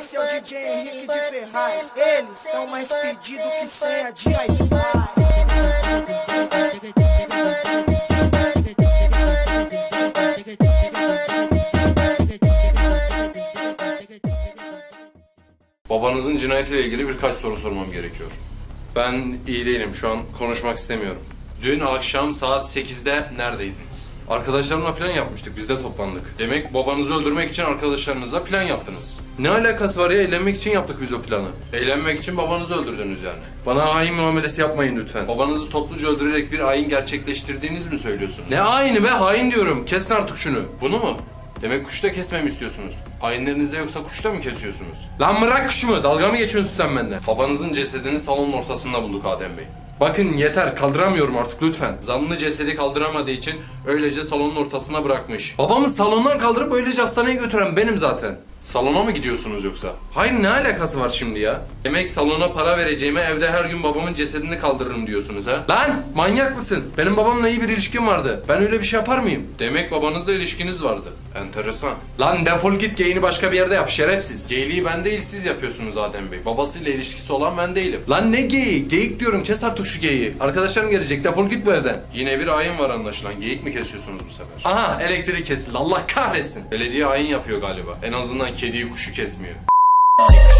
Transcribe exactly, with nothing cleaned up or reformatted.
Esse é o D J Henrique de Ferraz. Eles estão mais pedidos que senha de Wi-Fi. Babanızın cinayetiyle ilgili birkaç soru sormam gerekiyor. Ben iyi değilim, şu an konuşmak istemiyorum. Dün akşam saat sekizde neredeydiniz? Arkadaşlarımla plan yapmıştık, biz de toplandık. Demek babanızı öldürmek için arkadaşlarınızla plan yaptınız. Ne alakası var ya, eğlenmek için yaptık biz o planı. Eğlenmek için babanızı öldürdünüz yani. Bana hain muamelesi yapmayın lütfen. Babanızı topluca öldürerek bir ayin gerçekleştirdiğiniz mi söylüyorsunuz? Ne ayini be, hain diyorum. Kesin artık şunu. Bunu mu? Demek kuşta kesmemi istiyorsunuz. Ayinlerinizde yoksa kuşta mı kesiyorsunuz? Lan bırak kuşumu, dalga mı geçiyorsun sen benimle? Babanızın cesedini salonun ortasında bulduk Adem Bey. Bakın yeter, kaldıramıyorum artık lütfen. Zanlı cesedi kaldıramadığı için öylece salonun ortasına bırakmış. Babamı salondan kaldırıp öylece hastaneye götüren benim zaten. Salona mı gidiyorsunuz yoksa? Hayır, ne alakası var şimdi ya? Demek salona para vereceğime evde her gün babamın cesedini kaldırırım diyorsunuz ha? Lan manyak mısın? Benim babamla iyi bir ilişkim vardı. Ben öyle bir şey yapar mıyım? Demek babanızla ilişkiniz vardı. Enteresan. Lan defol git, geyini başka bir yerde yap şerefsiz. Geyliği ben değil siz yapıyorsunuz Adem Bey. Babasıyla ilişkisi olan ben değilim. Lan ne geyiği? Geyik diyorum, kes artık şu geyiği. Arkadaşlarım gelecek, defol git bu evden. Yine bir ayin var anlaşılan. Geyik mi kesiyorsunuz bu sefer? Aha, elektrik kesildi, Allah kahretsin. Belediye ayin yapıyor galiba. En azından kediyi kuşu kesmiyor.